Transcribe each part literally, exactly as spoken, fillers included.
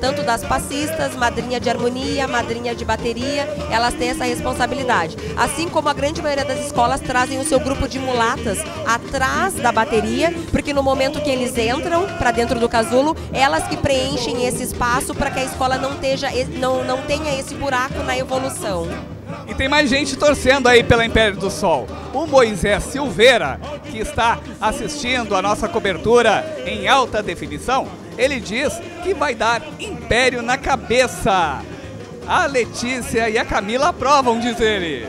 tanto das passistas, madrinha de harmonia, madrinha de bateria, elas têm essa responsabilidade. Assim como a grande maioria das escolas trazem o seu grupo de mulatas atrás da bateria, porque no momento que eles entram para dentro do casulo, elas que preenchem esse espaço para que a escola não, teja, não, não tenha esse buraco na evolução. E tem mais gente torcendo aí pela Império do Sol. O Moisés Silveira, que está assistindo a nossa cobertura em alta definição, ele diz que vai dar Império na cabeça. A Letícia e a Camila aprovam, diz ele.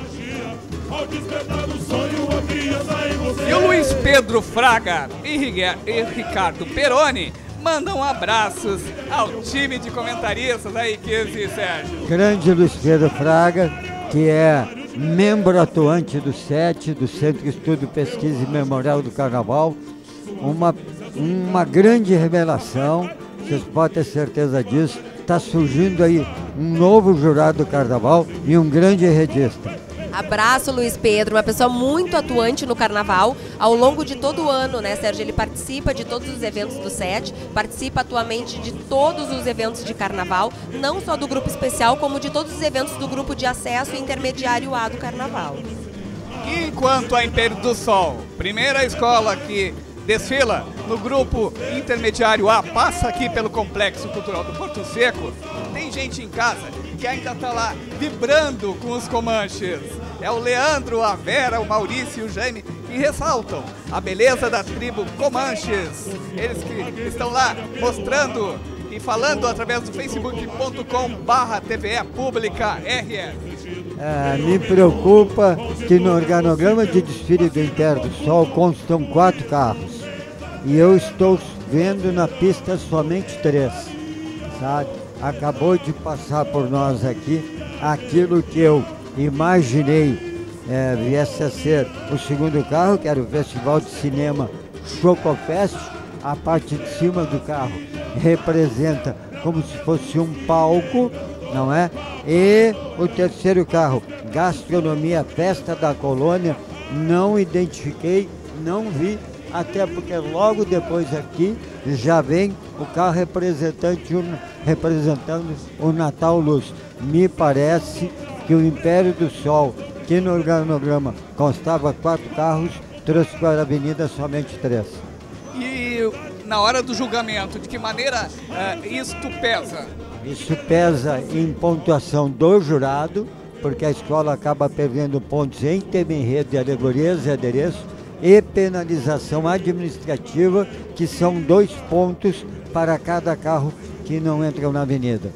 E o Luiz Pedro Fraga e Ricardo Peroni mandam abraços ao time de comentaristas aí, Kizzy e Sérgio. Grande Luiz Pedro Fraga, que é membro atuante do C E T, do Centro de Estudo, Pesquisa e Memorial do Carnaval. Uma, uma grande revelação, vocês podem ter certeza disso. Está surgindo aí um novo jurado do Carnaval e um grande enredista. Abraço, Luiz Pedro, uma pessoa muito atuante no Carnaval, ao longo de todo o ano, né, Sérgio? Ele participa de todos os eventos do C E T, participa atualmente de todos os eventos de Carnaval, não só do grupo especial, como de todos os eventos do grupo de acesso intermediário A do Carnaval. Enquanto a Império do Sol, primeira escola que desfila no grupo intermediário A, passa aqui pelo Complexo Cultural do Porto Seco, tem gente em casa que ainda está lá vibrando com os Comanches. É o Leandro, a Vera, o Maurício e o Jaime que ressaltam a beleza da tribo Comanches. Eles que estão lá mostrando e falando através do facebook ponto com barra T V E Pública R S. É, me preocupa que no organograma de desfile do Império do Sol constam quatro carros e eu estou vendo na pista somente três, sabe? Acabou de passar por nós aqui aquilo que eu imaginei é, viesse a ser o segundo carro, que era o Festival de Cinema Chocofest. A parte de cima do carro representa como se fosse um palco, não é? E o terceiro carro, Gastronomia Festa da Colônia, não identifiquei, não vi, até porque logo depois aqui já vem o carro representante, representando o Natal Luz. Me parece que o Império do Sol, que no organograma constava quatro carros, trouxe para a avenida somente três. E na hora do julgamento, de que maneira uh, isto pesa? Isso pesa em pontuação do jurado, porque a escola acaba perdendo pontos em tema enredo de alegorias e adereços, e penalização administrativa, que são dois pontos para cada carro que não entra na avenida.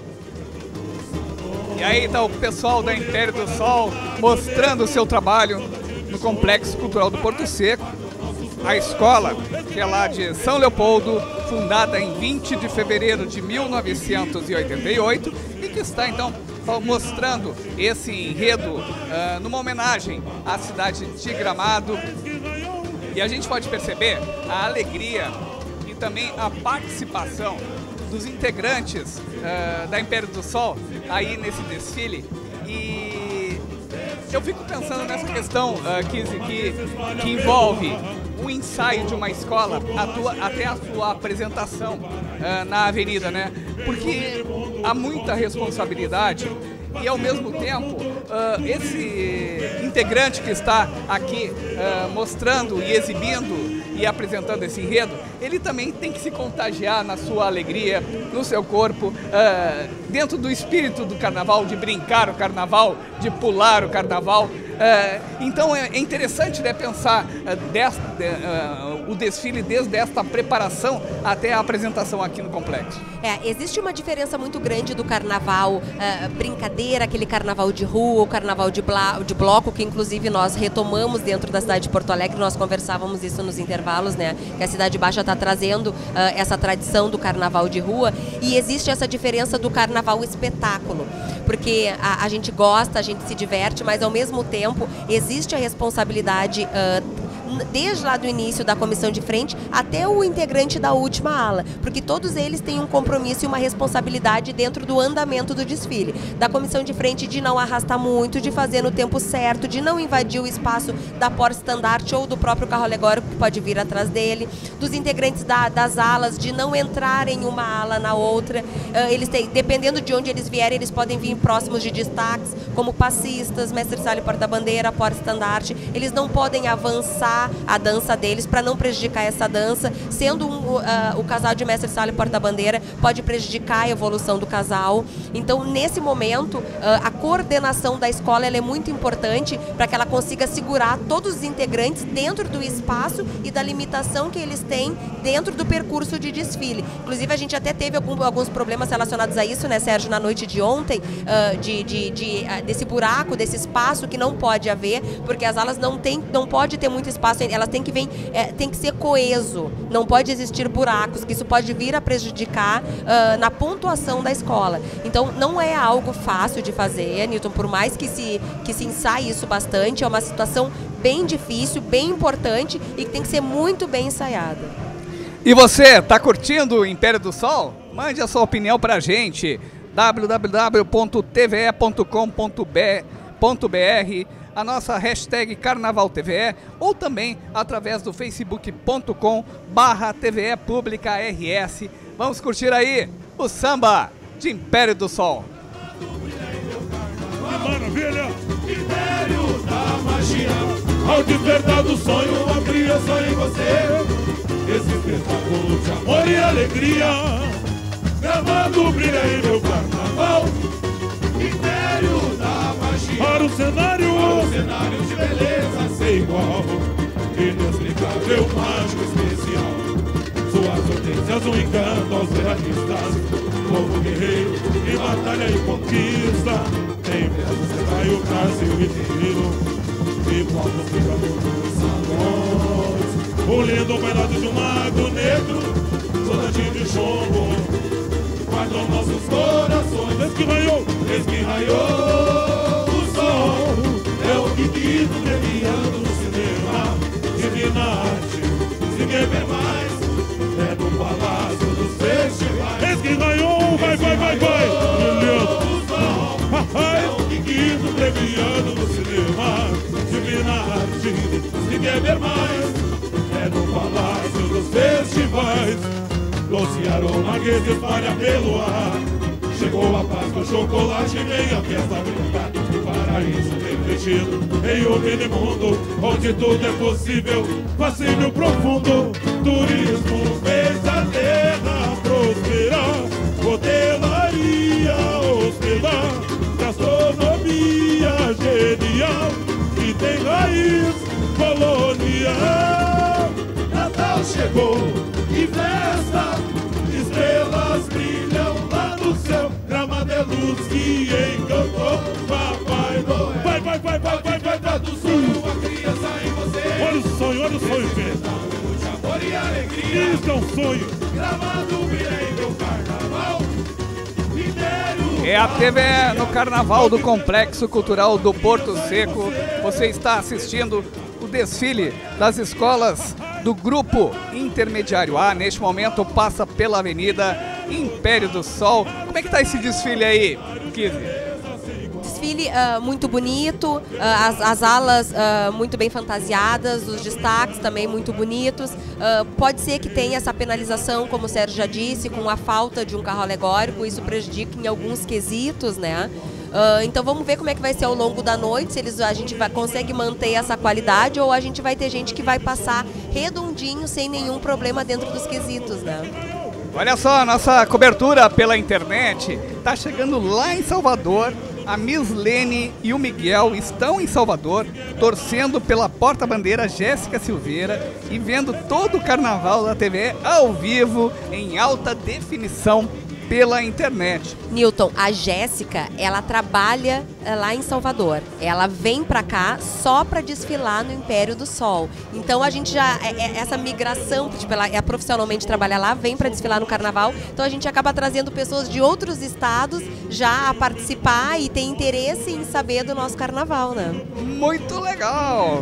E aí está o pessoal da Império do Sol mostrando o seu trabalho no Complexo Cultural do Porto Seco. A escola, que é lá de São Leopoldo, fundada em vinte de fevereiro de mil novecentos e oitenta e oito, e que está então mostrando esse enredo uh, numa homenagem à cidade de Gramado. E a gente pode perceber a alegria e também a participação dos integrantes uh, da Império do Sol aí nesse desfile. E eu fico pensando nessa questão uh, que, que, que envolve o ensaio de uma escola atua, até a sua apresentação uh, na avenida, né? Porque há muita responsabilidade e, ao mesmo tempo, uh, esse integrante que está aqui uh, mostrando e exibindo e apresentando esse enredo, ele também tem que se contagiar na sua alegria, no seu corpo, uh, dentro do espírito do carnaval, de brincar o carnaval, de pular o carnaval. Uh, então é interessante, né, pensar uh, desta, uh, o desfile desde esta preparação até a apresentação aqui no complexo. É, existe uma diferença muito grande do carnaval uh, brincadeira, aquele carnaval de rua, o carnaval de, de bloco, que inclusive nós retomamos dentro da cidade de Porto Alegre, nós conversávamos isso nos intervalos, né, que a Cidade Baixa está trazendo uh, essa tradição do carnaval de rua, e existe essa diferença do carnaval espetáculo, porque a, a gente gosta, a gente se diverte, mas ao mesmo tempo existe a responsabilidade uh, desde lá do início da comissão de frente até o integrante da última ala, porque todos eles têm um compromisso e uma responsabilidade dentro do andamento do desfile. Da comissão de frente de não arrastar muito, de fazer no tempo certo, de não invadir o espaço da porta-estandarte ou do próprio carro alegórico que pode vir atrás dele, dos integrantes da, das alas, de não entrar em uma ala na outra. Uh, eles têm, dependendo de onde eles vierem, eles podem vir próximos de destaques, como passistas, mestre-sala e porta-bandeira, porta-estandarte. Eles não podem avançar a dança deles para não prejudicar essa dança, sendo um, uh, o casal de mestre-sala e porta-bandeira pode prejudicar a evolução do casal. Então, nesse momento, uh, a coordenação da escola ela é muito importante para que ela consiga segurar todos os integrantes dentro do espaço e da limitação que eles têm dentro do percurso de desfile. Inclusive, a gente até teve algum, alguns problemas relacionados a isso, né, Sérgio, na noite de ontem, uh, de, de, de, uh, desse buraco, desse espaço que não pode haver, porque as alas não tem, não pode ter muito espaço, elas têm que, vir, é, tem que ser coeso, não pode existir buracos, que isso pode vir a prejudicar uh, na pontuação da escola. Então, não é algo fácil de fazer, Newton, por mais que se, que se ensaie isso bastante, é uma situação bem difícil, bem importante e que tem que ser muito bem ensaiada. E você, tá curtindo o Império do Sol? Mande a sua opinião pra gente, w w w ponto t v e ponto com ponto b r, a nossa hashtag Carnaval T V E, ou também através do facebook ponto com barra T V E Pública R S. Vamos curtir aí o samba de Império do Sol. Maravilha! Império da magia, ao despertar do sonho, a criança em você. Esse espetáculo de amor e alegria, gravando brilha em meu carnaval. Império da magia, para o cenário, para o cenário de beleza sem igual, inexplicável, mágico, especial. Suas hortênsias, um encanto aos veranistas, povo guerreiro em batalha e conquista. Em breve você vai o Brasil inteiro, e povos ficando nos salões. O lindo bailado de um mago negro, soldadinho de chumbo, guardam nossos corações. Desde que raiou, desde que raiou o sol, é o Kikito premiando no cinema. Divina arte, se quer ver mais, é no Palácio dos Festivais. Desde que raiou, vai, vai, vai, vai, o sol, é o Kikito premiando no cinema. Divina arte, se quer ver mais, é no Palácio dos Festivais. Doce aroma que se espalha pelo ar, chegou a paz do chocolate, vem a festa brincar. O paraíso refletido em um mini mundo, onde tudo é possível, fascínio profundo. Turismo fez a terra prosperar, hotelaria hospedar, gastronomia genial, que tem raiz colonial. Natal chegou e festa, estrelas brilham lá no céu, Gramado é luz que encantou Papai Noel. Vai, vai, vai, vai, vai, vai, vai do sonho, a criança em você. Olha o sonho, olha o sonho, Pedro. De amor e alegria, isso é um sonho. Gramado brilha em meu carnaval. É a T V E no Carnaval do Complexo Cultural do Porto Seco. Você está assistindo o desfile das escolas do Grupo Intermediário A. Neste momento passa pela Avenida Império do Sol. Como é que tá esse desfile aí, Kizzy? Desfile uh, muito bonito, uh, as, as alas uh, muito bem fantasiadas, os destaques também muito bonitos. Uh, pode ser que tenha essa penalização, como o Sérgio já disse, com a falta de um carro alegórico, isso prejudica em alguns quesitos, né? Uh, então vamos ver como é que vai ser ao longo da noite, se eles, a gente vai, consegue manter essa qualidade ou a gente vai ter gente que vai passar redondinho, sem nenhum problema dentro dos quesitos, né? Olha só, a nossa cobertura pela internet tá chegando lá em Salvador. A Miss Lene e o Miguel estão em Salvador, torcendo pela porta-bandeira Jéssica Silveira e vendo todo o carnaval da T V E ao vivo, em alta definição, pela internet. Newton, a Jéssica, ela trabalha lá em Salvador. Ela vem pra cá só pra desfilar no Império do Sol. Então a gente já, é, é, essa migração, tipo, ela é profissionalmente trabalha lá, vem pra desfilar no carnaval. Então a gente acaba trazendo pessoas de outros estados já a participar e ter interesse em saber do nosso carnaval, né? Muito legal!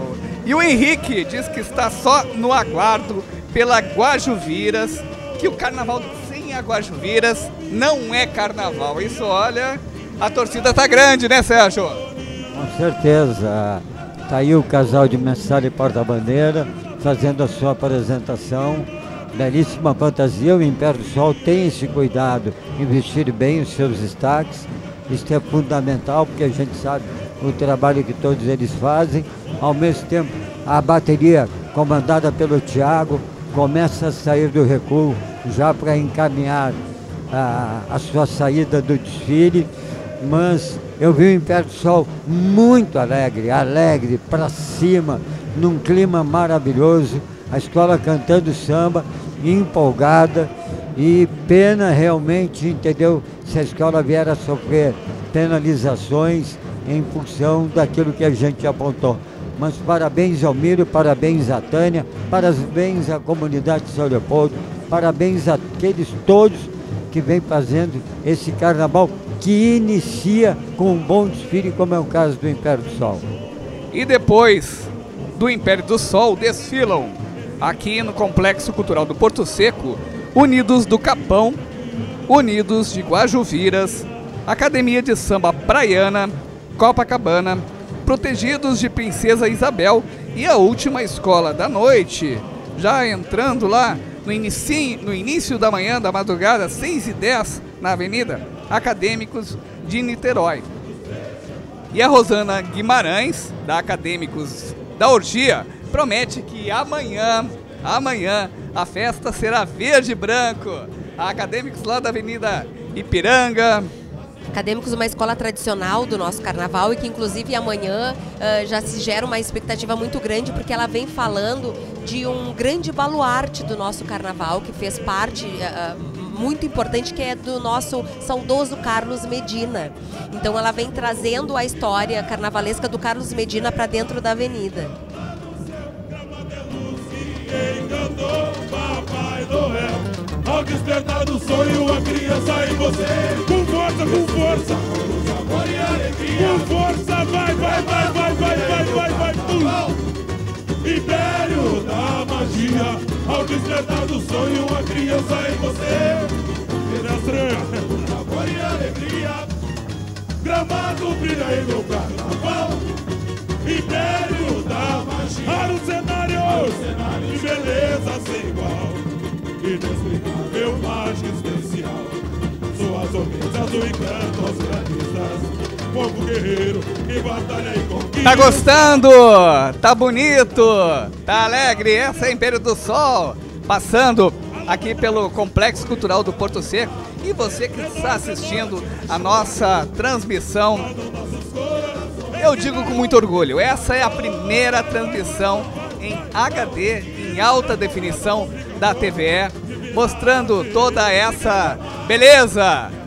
E o Henrique diz que está só no aguardo pela Guajuviras, que o carnaval sem a Guajuviras não é carnaval. Isso, olha, a torcida tá grande, né, Sérgio? Com certeza. Tá aí o casal de Mensagem e Porta-Bandeira fazendo a sua apresentação. Belíssima fantasia. O Império do Sol tem esse cuidado em vestir bem os seus destaques. Isso é fundamental, porque a gente sabe o trabalho que todos eles fazem. Ao mesmo tempo, a bateria comandada pelo Thiago começa a sair do recuo já para encaminhar a, a sua saída do desfile. Mas eu vi o Império do Sol muito alegre, alegre, para cima, num clima maravilhoso. A escola cantando samba, empolgada, e pena realmente, entendeu, se a escola vier a sofrer penalizações em função daquilo que a gente apontou. Mas parabéns ao Miro, parabéns à Tânia, parabéns à comunidade de São Leopoldo, parabéns àqueles todos que vêm fazendo esse carnaval que inicia com um bom desfile, como é o caso do Império do Sol. E depois do Império do Sol desfilam aqui no Complexo Cultural do Porto Seco, Unidos do Capão, Unidos de Guajuviras, Academia de Samba Praiana, Copacabana, Protegidos de Princesa Isabel e a última escola da noite, já entrando lá no início, no início da manhã, da madrugada, seis e dez, na Avenida Acadêmicos de Niterói. E a Rosana Guimarães, da Acadêmicos da Orgia, promete que amanhã, amanhã, a festa será verde e branco. A Acadêmicos lá da Avenida Ipiranga. Acadêmicos, uma escola tradicional do nosso carnaval e que inclusive amanhã uh, já se gera uma expectativa muito grande, porque ela vem falando de um grande baluarte do nosso carnaval que fez parte uh, muito importante, que é do nosso saudoso Carlos Medina. Então ela vem trazendo a história carnavalesca do Carlos Medina para dentro da avenida. Ao despertar do sonho, a criança em você. Com força, com força, amor e alegria. Com força, vai, vai, vai, vai, vai, vai, vai, vai, vai. Império da magia. Ao despertar do sonho, a criança em você. Pedra amor e alegria. Gramado brilha em meu carnaval. Império da magia. Para o cenário, cenário de beleza sem igual. Inexplicável, mágica especial. Suas homens azul e canto aos granizas. Fogo guerreiro que batalha e conquista. Tá gostando? Tá bonito? Tá alegre? Essa é Império do Sol, passando aqui pelo Complexo Cultural do Porto Seco. E você que está assistindo a nossa transmissão, eu digo com muito orgulho, essa é a primeira transmissão em H D, em alta definição da T V E, mostrando toda essa beleza